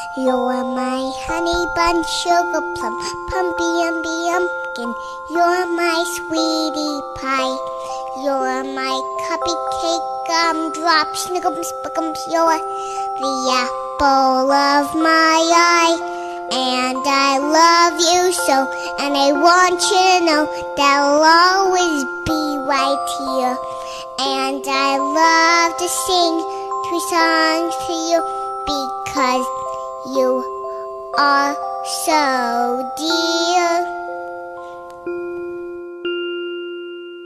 You're my honey bun, sugar plum, pumpy umby umpkin. You're my sweetie pie. You're my cupcake, gumdrop, snickums, spickums. You're the apple of my eye. And I love you so, and I want you to know that I'll always be right here. And I love to sing 2 songs to you because you are so dear.